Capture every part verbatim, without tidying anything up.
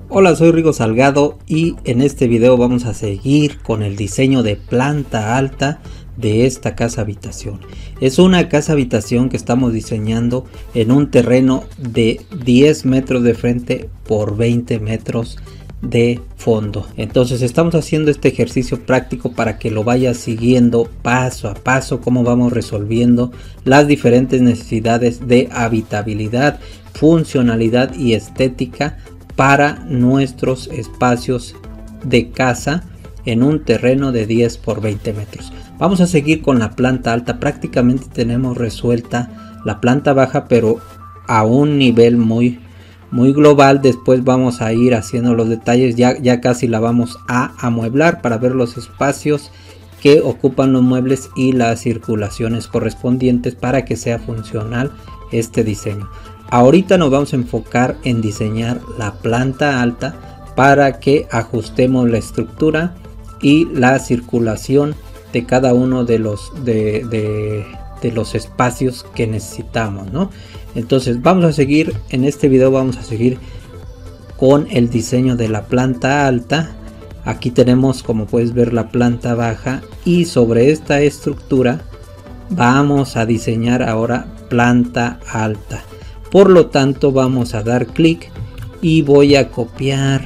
Hola, soy Rigo Salgado y en este video vamos a seguir con el diseño de planta alta de esta casa habitación. Es una casa habitación que estamos diseñando en un terreno de diez metros de frente por veinte metros de fondo. Entonces estamos haciendo este ejercicio práctico para que lo vayas siguiendo paso a paso, cómo vamos resolviendo las diferentes necesidades de habitabilidad, funcionalidad y estética para nuestros espacios de casa en un terreno de diez por veinte metros. Vamos a seguir con la planta alta. Prácticamente tenemos resuelta la planta baja, pero a un nivel muy muy global. Después vamos a ir haciendo los detalles, ya, ya casi la vamos a amueblar para ver los espacios que ocupan los muebles y las circulaciones correspondientes para que sea funcional este diseño. Ahorita nos vamos a enfocar en diseñar la planta alta para que ajustemos la estructura y la circulación de cada uno de los de, de, de los espacios que necesitamos, ¿no? Entonces vamos a seguir en este video, vamos a seguir con el diseño de la planta alta. Aquí tenemos, como puedes ver, la planta baja, y sobre esta estructura vamos a diseñar ahora planta alta. Por lo tanto vamos a dar clic y voy a copiar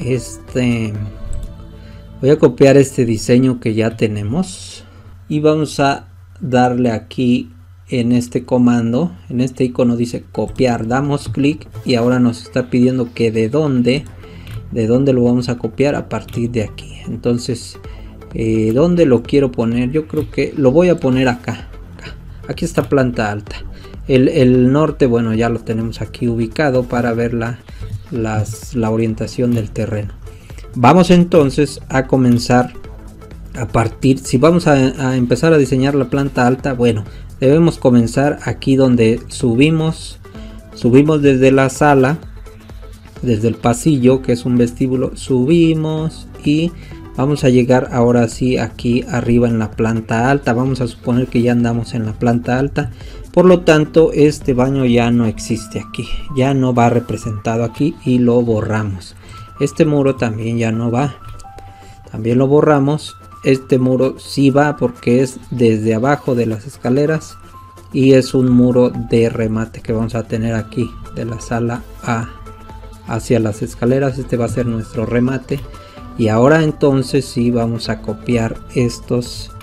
este voy a copiar este diseño que ya tenemos, y vamos a darle aquí en este comando, en este icono dice copiar, damos clic y ahora nos está pidiendo que de dónde de dónde lo vamos a copiar. A partir de aquí. Entonces eh, ¿dónde lo quiero poner? Yo creo que lo voy a poner acá, acá. Aquí está planta alta. El, el norte, bueno, ya lo tenemos aquí ubicado para ver la, las, la orientación del terreno. Vamos entonces a comenzar a partir, si vamos a, a empezar a diseñar la planta alta, bueno, debemos comenzar aquí donde subimos, subimos desde la sala, desde el pasillo, que es un vestíbulo, subimos y vamos a llegar ahora sí aquí arriba en la planta alta. Vamos a suponer que ya andamos en la planta alta. Por lo tanto, este baño ya no existe aquí, ya no va representado aquí y lo borramos. Este muro también ya no va, también lo borramos. Este muro sí va porque es desde abajo de las escaleras y es un muro de remate que vamos a tener aquí de la sala a hacia las escaleras. Este va a ser nuestro remate. Y ahora entonces sí vamos a copiar estos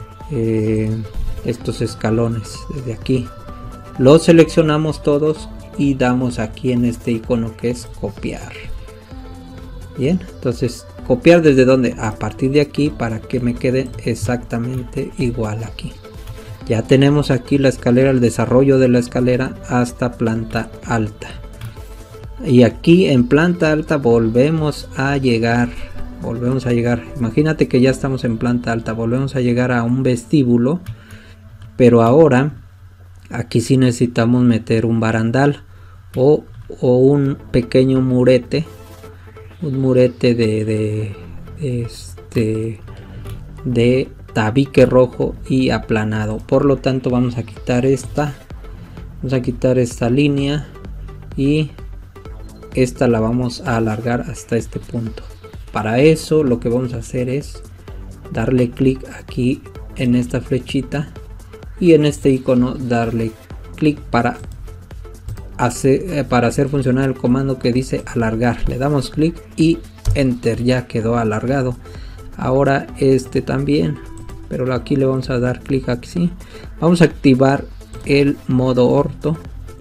eh, estos escalones desde aquí. Los seleccionamos todos y damos aquí en este icono que es copiar. Bien, entonces copiar desde donde, a partir de aquí, para que me quede exactamente igual aquí. Ya tenemos aquí la escalera, el desarrollo de la escalera hasta planta alta. Y aquí en planta alta volvemos a llegar. Volvemos a llegar. Imagínate que ya estamos en planta alta. Volvemos a llegar a un vestíbulo. Pero ahora aquí sí necesitamos meter un barandal o, o un pequeño murete, un murete de, de, de este de tabique rojo y aplanado. Por lo tanto vamos a quitar esta vamos a quitar esta línea y esta la vamos a alargar hasta este punto. Para eso lo que vamos a hacer es darle clic aquí en esta flechita y en este icono darle clic para hacer, eh, para hacer funcionar el comando que dice alargar. Le damos clic y enter, ya quedó alargado. Ahora este también, pero aquí le vamos a dar clic aquí. Vamos a activar el modo orto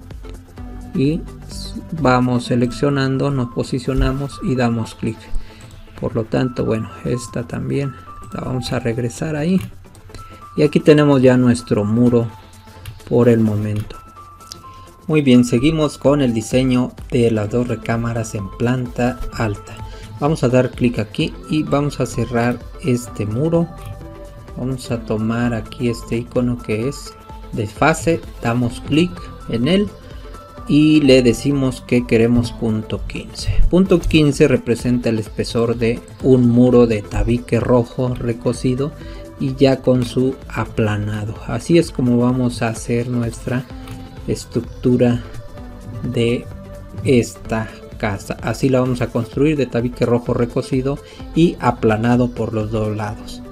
y vamos seleccionando, nos posicionamos y damos clic. Por lo tanto, bueno, esta también la vamos a regresar ahí. Y aquí tenemos ya nuestro muro por el momento. Muy bien, seguimos con el diseño de las dos recámaras en planta alta. Vamos a dar clic aquí y vamos a cerrar este muro. Vamos a tomar aquí este icono que es desfase, damos clic en él y le decimos que queremos punto quince. Punto quince representa el espesor de un muro de tabique rojo recocido y ya con su aplanado. Así es como vamos a hacer nuestra estructura de esta casa. Así la vamos a construir, de tabique rojo recocido y aplanado por los dos lados.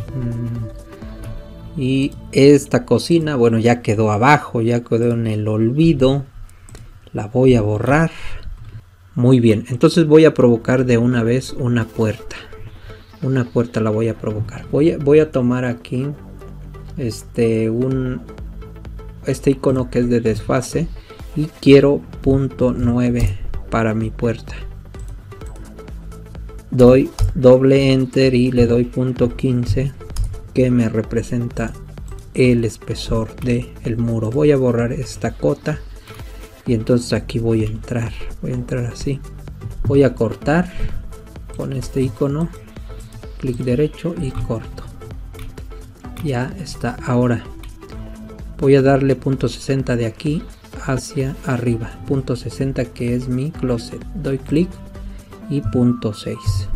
Mm. Y esta cocina, bueno, ya quedó abajo, ya quedó en el olvido. La voy a borrar. Muy bien, entonces voy a provocar de una vez una puerta. Una puerta la voy a provocar. Voy a, voy a tomar aquí este un este icono que es de desfase y quiero punto nueve para mi puerta. Doy doble enter y le doy punto quince, que me representa el espesor del muro. Voy a borrar esta cota y entonces aquí voy a entrar. Voy a entrar así. Voy a cortar con este icono. Clic derecho y corto. Ya está. Ahora voy a darle punto sesenta de aquí hacia arriba. Punto sesenta, que es mi closet. Doy clic y punto seis.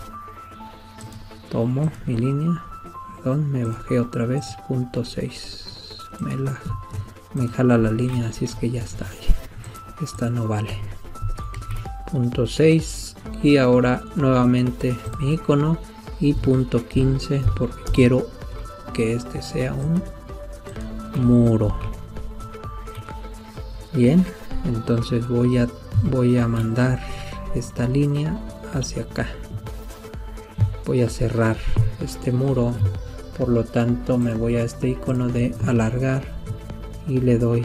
Tomo mi línea. Perdón, me bajé otra vez. Punto seis. Me, la, me jala la línea, así es que ya está ahí. Esta no vale. Punto seis. Y ahora nuevamente mi icono. Y punto quince, porque quiero que este sea un muro. Bien, entonces voy a voy a mandar esta línea hacia acá. Voy a cerrar este muro, por lo tanto me voy a este icono de alargar y le doy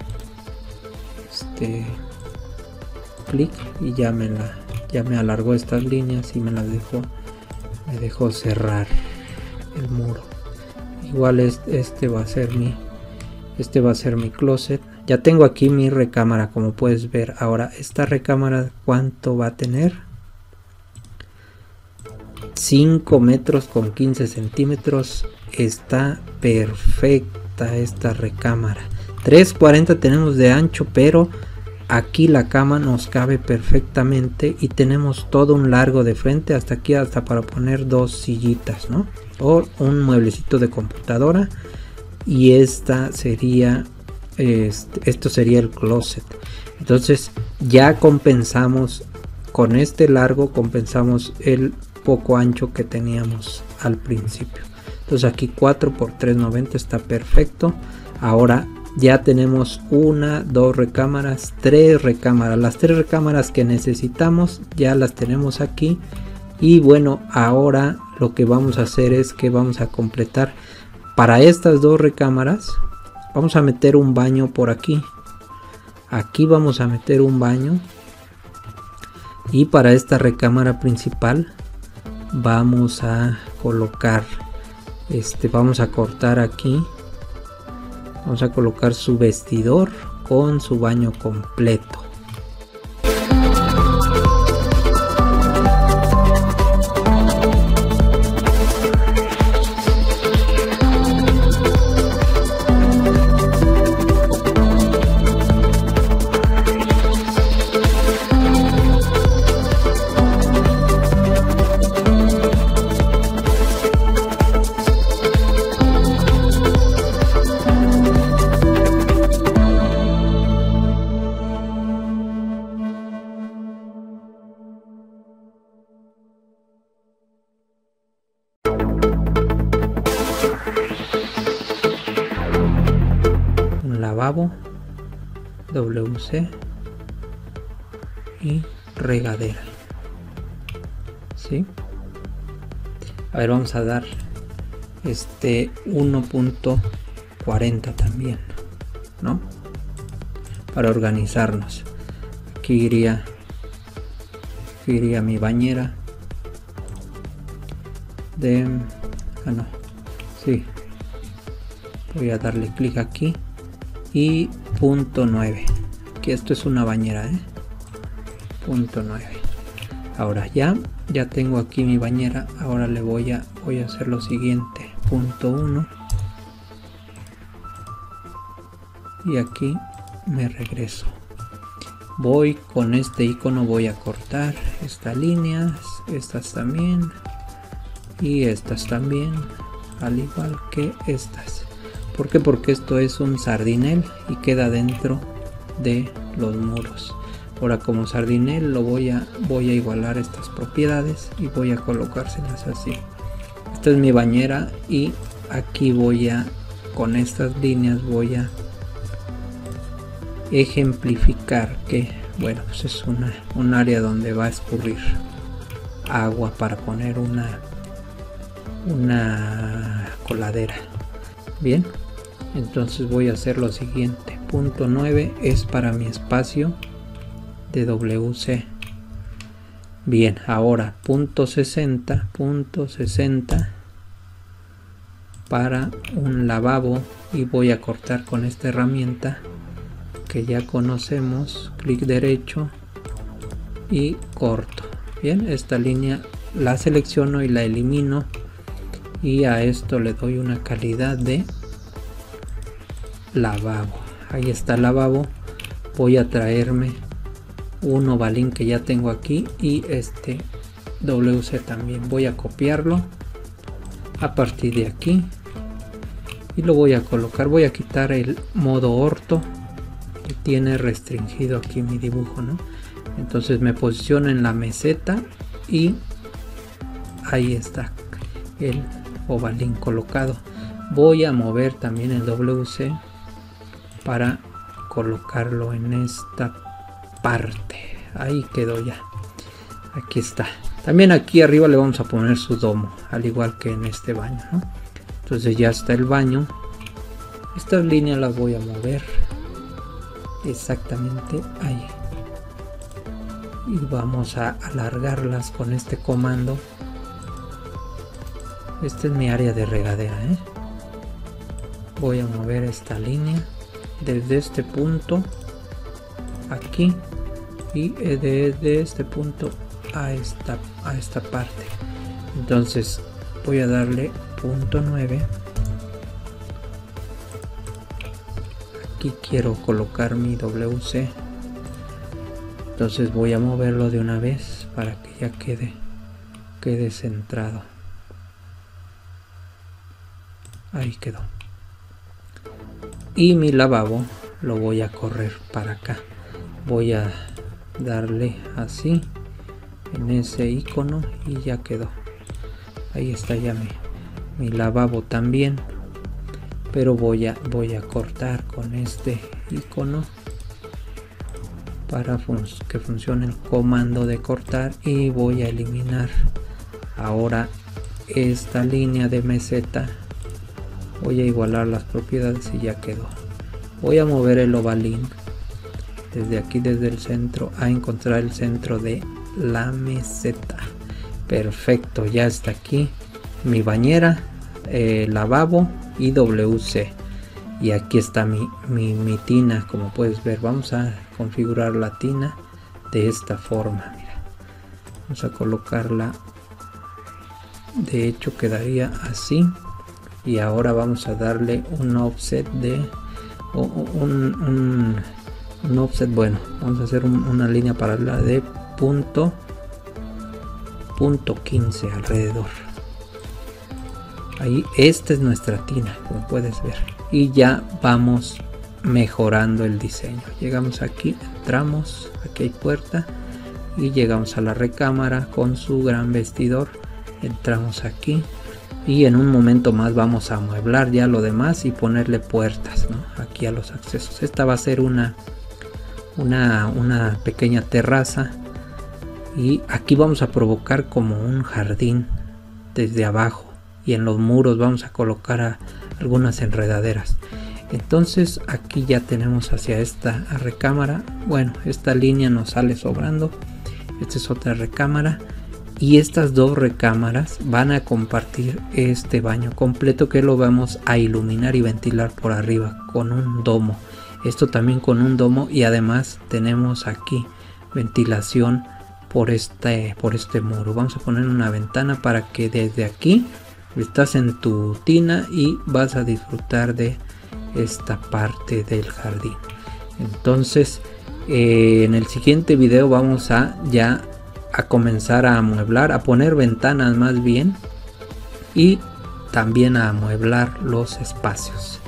este clic y ya me la ya me alargó estas líneas y me las dejó me dejó cerrar el muro. Igual este, este va a ser mi este va a ser mi closet. Ya tengo aquí mi recámara, como puedes ver. Ahora esta recámara, ¿cuánto va a tener? cinco metros con quince centímetros. Está perfecta esta recámara. tres cuarenta tenemos de ancho, pero aquí la cama nos cabe perfectamente y tenemos todo un largo de frente hasta aquí, hasta para poner dos sillitas, ¿no? O un mueblecito de computadora. Y esta sería este, esto sería el closet. Entonces ya compensamos con este largo, compensamos el poco ancho que teníamos al principio. Entonces aquí cuatro por tres noventa está perfecto. Ahora ya tenemos una, dos recámaras, tres recámaras. Las tres recámaras que necesitamos ya las tenemos aquí. Y bueno, ahora lo que vamos a hacer es que vamos a completar para estas dos recámaras. Vamos a meter un baño por aquí. Aquí vamos a meter un baño. Y para esta recámara principal vamos a colocar este, vamos a cortar aquí. Vamos a colocar su vestidor con su baño completo. Lavabo, W C y regadera. ¿Sí? A ver, vamos a dar este uno punto cuarenta también, ¿no? Para organizarnos. Aquí iría, aquí iría mi bañera de, ah no, sí. Voy a darle clic aquí. Y punto nueve, que esto es una bañera, ¿eh? Punto nueve. Ahora ya ya tengo aquí mi bañera. Ahora le voy a voy a hacer lo siguiente. Punto uno, y aquí me regreso. Voy con este icono, voy a cortar estas líneas, estas también y estas también, al igual que estas. ¿Por qué? Porque esto es un sardinel y queda dentro de los muros. Ahora como sardinel lo voy a, voy a igualar estas propiedades y voy a colocárselas así. Esta es mi bañera y aquí voy a, con estas líneas voy a ejemplificar que, bueno, pues es una, un área donde va a escurrir agua para poner una, una coladera. Bien, entonces voy a hacer lo siguiente. Punto nueve es para mi espacio de W C. Bien, ahora punto sesenta, punto sesenta para un lavabo y voy a cortar con esta herramienta que ya conocemos. Clic derecho y corto. Bien, esta línea la selecciono y la elimino y a esto le doy una calidad de lavabo. Ahí está el lavabo. Voy a traerme un ovalín que ya tengo aquí y este W C también. Voy a copiarlo a partir de aquí y lo voy a colocar. Voy a quitar el modo orto que tiene restringido aquí mi dibujo, ¿no? Entonces me posiciono en la meseta y ahí está el ovalín colocado. Voy a mover también el W C para colocarlo en esta parte. Ahí quedó ya. Aquí está. También aquí arriba le vamos a poner su domo, al igual que en este baño, ¿no? Entonces ya está el baño. Estas líneas las voy a mover exactamente ahí y vamos a alargarlas con este comando. Esta es mi área de regadera, ¿eh? Voy a mover esta línea desde este punto aquí y desde este punto a esta, a esta parte. Entonces voy a darle punto nueve. Aquí quiero colocar mi W C, entonces voy a moverlo de una vez para que ya quede quede centrado. Ahí quedó. Y mi lavabo lo voy a correr para acá. Voy a darle así en ese icono y ya quedó. Ahí está ya mi, mi lavabo también, pero voy a voy a cortar con este icono para fun que funcione el comando de cortar y voy a eliminar ahora esta línea de meseta. Voy a igualar las propiedades y ya quedó. Voy a mover el ovalín desde aquí, desde el centro, a encontrar el centro de la meseta. Perfecto, ya está aquí mi bañera, eh, lavabo y W C. Y aquí está mi, mi, mi tina, como puedes ver. Vamos a configurar la tina de esta forma. Mira, vamos a colocarla. De hecho quedaría así. Y ahora vamos a darle un offset de un, un, un offset, bueno, vamos a hacer un, una línea paralela de punto punto quince alrededor. Ahí esta es nuestra tina, como puedes ver, y ya vamos mejorando el diseño. Llegamos aquí, entramos, aquí hay puerta y llegamos a la recámara con su gran vestidor. Entramos aquí y en un momento más vamos a amueblar ya lo demás y ponerle puertas, ¿no? Aquí a los accesos. Esta va a ser una, una, una pequeña terraza y aquí vamos a provocar como un jardín desde abajo y en los muros vamos a colocar a algunas enredaderas. Entonces aquí ya tenemos hacia esta recámara. Bueno, esta línea nos sale sobrando. Esta es otra recámara. Y estas dos recámaras van a compartir este baño completo que lo vamos a iluminar y ventilar por arriba con un domo. Esto también con un domo y además tenemos aquí ventilación por este, por este muro. Vamos a poner una ventana para que desde aquí estás en tu tina y vas a disfrutar de esta parte del jardín. Entonces eh, en el siguiente video vamos a ya a comenzar a amueblar, a poner ventanas más bien, y también a amueblar los espacios.